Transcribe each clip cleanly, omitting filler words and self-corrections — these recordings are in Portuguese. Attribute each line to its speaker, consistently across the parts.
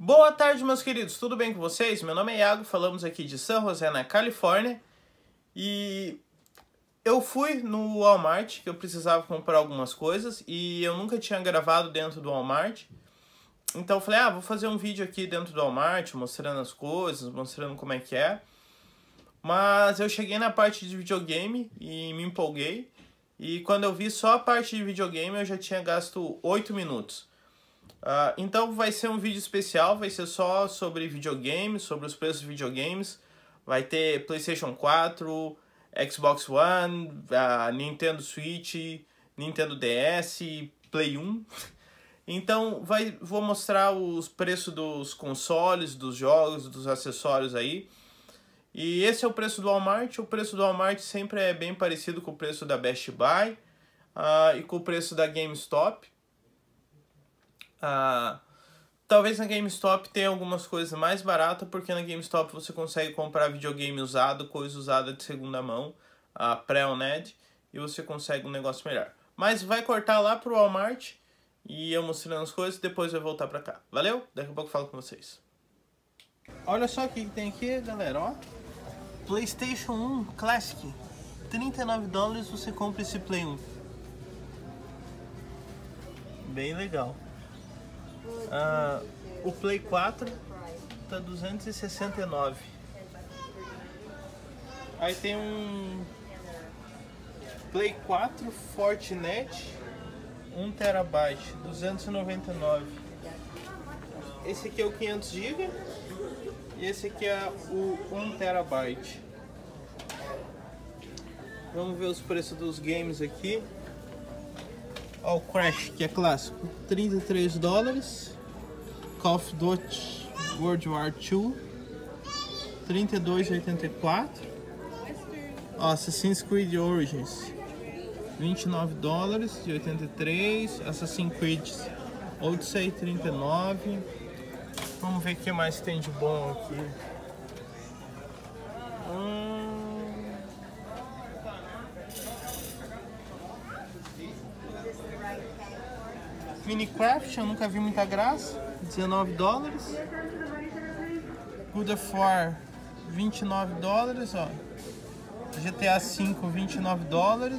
Speaker 1: Boa tarde, meus queridos, tudo bem com vocês? Meu nome é Iago, falamos aqui de San José, na Califórnia. E eu fui no Walmart, que eu precisava comprar algumas coisas, e eu nunca tinha gravado dentro do Walmart. Então eu falei, vou fazer um vídeo aqui dentro do Walmart, mostrando as coisas, mostrando como é que é. Mas eu cheguei na parte de videogame e me empolguei. E quando eu vi só a parte de videogame, eu já tinha gasto 8 minutos. Então vai ser um vídeo especial, vai ser só sobre videogames, sobre os preços de videogames. Vai ter PlayStation 4, Xbox One, Nintendo Switch, Nintendo DS, Play 1. Então vou mostrar os preços dos consoles, dos jogos, dos acessórios aí. E esse é o preço do Walmart. O preço do Walmart sempre é bem parecido com o preço da Best Buy e com o preço da GameStop. Talvez na GameStop tenha algumas coisas mais baratas, porque na GameStop você consegue comprar videogame usado, coisa usada de segunda mão, pré-owned, e você consegue um negócio melhor. Mas vai cortar lá pro Walmart e eu mostrando as coisas, depois vai voltar pra cá. Valeu? Daqui a pouco eu falo com vocês. Olha só o que tem aqui, galera, ó. PlayStation 1 Classic, $39 você compra esse Play 1. Bem legal. O Play 4 tá $269. Aí tem um Play 4 Fortinet 1TB, $299. Esse aqui é o 500 GB e esse aqui é o 1TB. Vamos ver os preços dos games aqui. Ó, o Crash, que é clássico, $33. Call of Duty World War II, $32,84. Ó, Assassin's Creed Origins, $29,83. Assassin's Creed Odyssey, $39. Vamos ver o que mais tem de bom aqui. Minecraft, eu nunca vi muita graça, $19. God of War, $29, ó. GTA V, $29.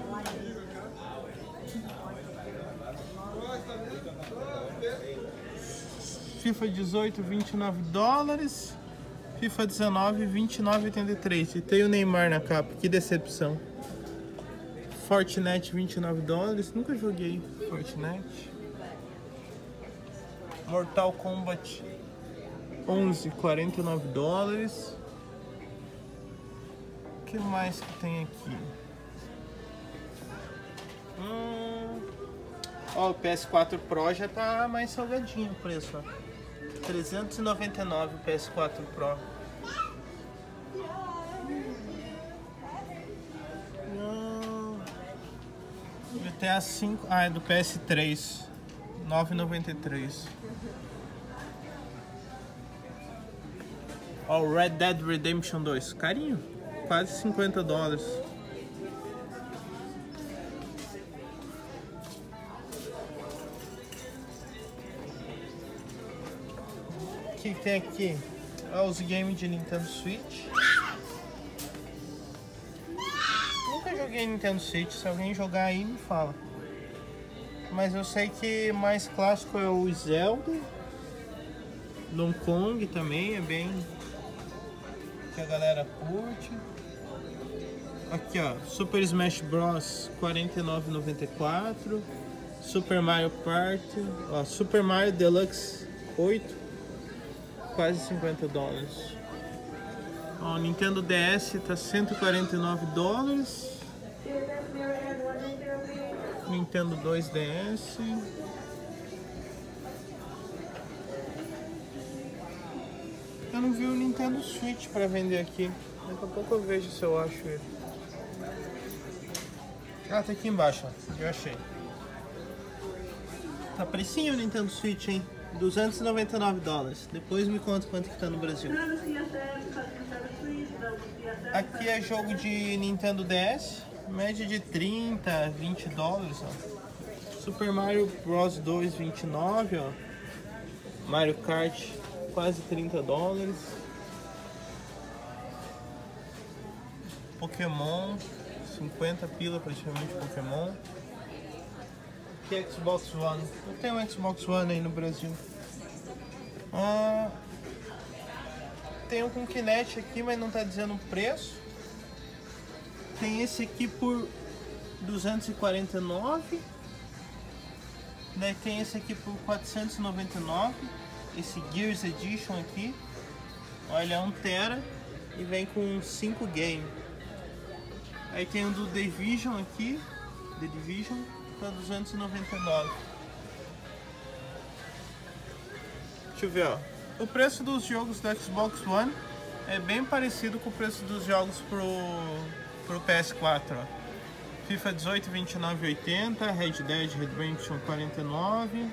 Speaker 1: FIFA 18, $29. FIFA 19, $29,83. E tem o Neymar na capa, que decepção. Fortnite, $29. Nunca joguei Fortnite. Mortal Kombat 11, $49. O que mais que tem aqui? Ó, o PS4 Pro já tá mais salgadinho o preço, ó. $399 o PS4 Pro. GTA V, é do PS3, $9,93. Ó, o Red Dead Redemption 2, carinho, quase $50. O que tem aqui? Ó, os games de Nintendo Switch. Nunca joguei Nintendo Switch, se alguém jogar aí me fala. Mas eu sei que mais clássico é o Zelda. Donkey Kong também é bem que a galera curte. Aqui, ó, Super Smash Bros, $49,94. Super Mario Party, ó, Super Mario Deluxe 8, quase $50. Ó, o Nintendo DS tá $149. Nintendo 2DS. Eu não vi o Nintendo Switch para vender aqui. Daqui a pouco eu vejo se eu acho ele. Tá aqui embaixo, ó. Eu achei. Tá precinho o Nintendo Switch, hein? $299. Depois me conta quanto que tá no Brasil. Aqui é jogo de Nintendo DS. Média de $30, $20, ó. Super Mario Bros 2, $29, ó. Mario Kart, quase 30 dólares. Pokémon, 50 pila praticamente Pokémon. Que Xbox One? Eu tenho um Xbox One aí no Brasil. Tem um com Kinect aqui, mas não tá dizendo o preço. Tem esse aqui por 249. Daí tem esse aqui por 499. Esse Gears Edition aqui. Olha, ele é 1 tera e vem com 5 games. Aí tem o do Division aqui. The Division tá 299. Deixa eu ver, ó. O preço dos jogos do Xbox One é bem parecido com o preço dos jogos pro PS4, ó. FIFA 18, 29,80, Red Dead Redemption 49.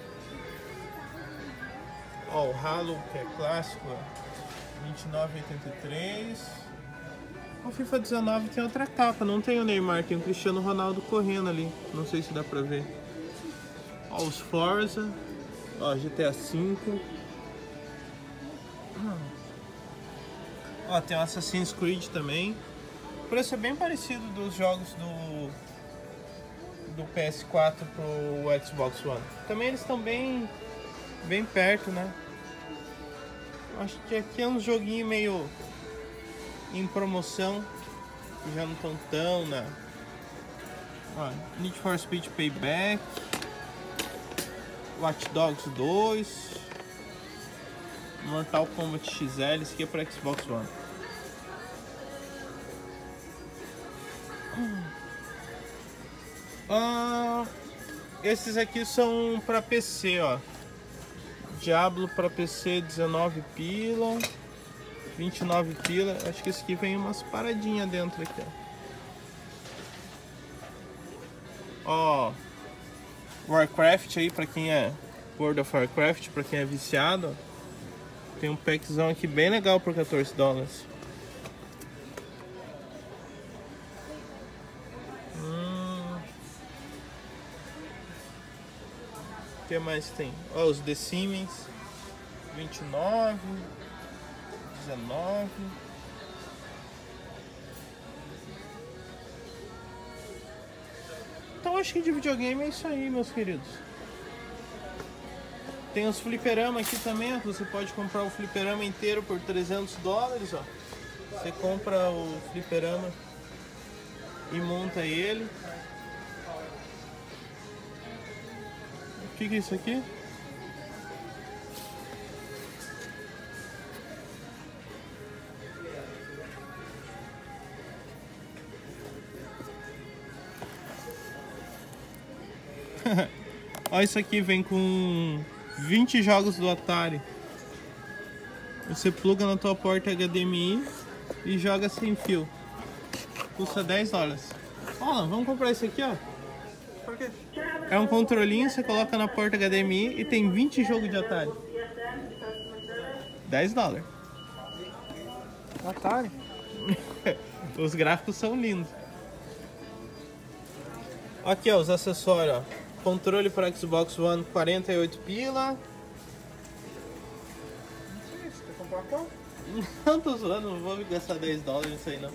Speaker 1: Ó, o Halo, que é clássico, 29,83. O FIFA 19 tem outra capa, não tem o Neymar, tem o Cristiano Ronaldo correndo ali. Não sei se dá pra ver. Ó, os Forza, ó, GTA V. Ó, tem o Assassin's Creed também. O preço é bem parecido dos jogos do PS4 pro Xbox One. Também eles estão bem perto, né? Acho que aqui é um joguinho meio em promoção, que já não estão tão, né? Ó, Need for Speed Payback, Watch Dogs 2, Mortal Kombat XL, esse aqui é para Xbox One. Esses aqui são para PC, ó. Diablo para PC 19 pila, 29 pila. Acho que esse aqui vem umas paradinhas dentro aqui, ó. Ó, Warcraft aí para quem é World of Warcraft, para quem é viciado, ó. Tem um packzão aqui bem legal por 14 dólares. O que mais tem? Ó, os The Sims 29, 19. Então acho que de videogame é isso aí, meus queridos. Tem os fliperama aqui também, ó. Você pode comprar o fliperama inteiro por 300 dólares, ó. Você compra o fliperama e monta ele. O que é isso aqui? Olha, isso aqui vem com 20 jogos do Atari. Você pluga na tua porta HDMI e joga sem fio. Custa 10 dólares. Ó, vamos comprar esse aqui, ó. Por quê? É um controlinho, você coloca na porta HDMI e tem 20 jogos de Atari. 10 dólares.
Speaker 2: Atari?
Speaker 1: Os gráficos são lindos. Aqui, ó, os acessórios, ó. Controle para Xbox One 48 pila.
Speaker 2: Você quer comprar qual?
Speaker 1: Não tô zoando, não vou gastar 10 dólares nisso aí não.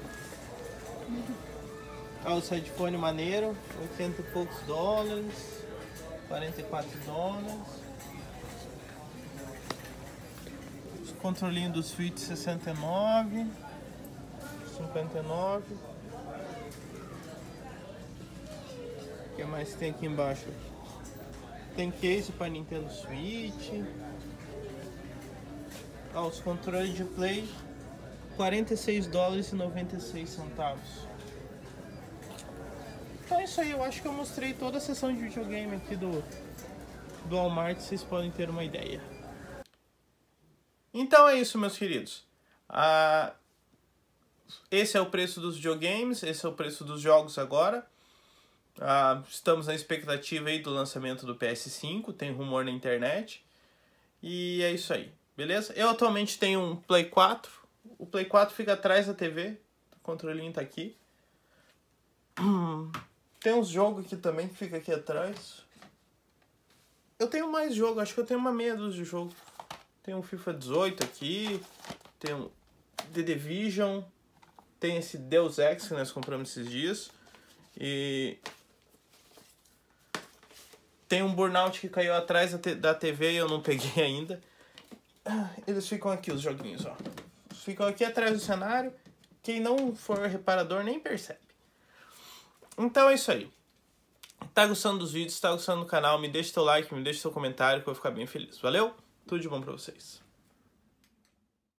Speaker 1: Ah, o headphone maneiro, 80 e poucos dólares, 44 dólares. Os controlinhos do Switch 69, 59. O que mais tem aqui embaixo? Tem case para Nintendo Switch. Ah, os controles de Play, 46 dólares e 96 centavos. Então é isso aí, eu acho que eu mostrei toda a seção de videogame aqui do Walmart, vocês podem ter uma ideia. Então é isso, meus queridos. Esse é o preço dos videogames, esse é o preço dos jogos agora. Estamos na expectativa aí do lançamento do PS5, tem rumor na internet. E é isso aí, beleza? Eu atualmente tenho um Play 4, o Play 4 fica atrás da TV, o controlinho tá aqui. Tem uns jogos aqui também que fica aqui atrás. Eu tenho mais jogo, acho que eu tenho uma meia dúzia de jogo. Tem um FIFA 18 aqui, tem um The Division, tem esse Deus Ex que nós compramos esses dias. E tem um Burnout que caiu atrás da TV e eu não peguei ainda. Eles ficam aqui, os joguinhos, ó. Ficam aqui atrás do cenário. Quem não for reparador nem percebe. Então é isso aí. Tá gostando dos vídeos, tá gostando do canal, me deixa teu like, me deixa teu comentário que eu vou ficar bem feliz. Valeu? Tudo de bom pra vocês.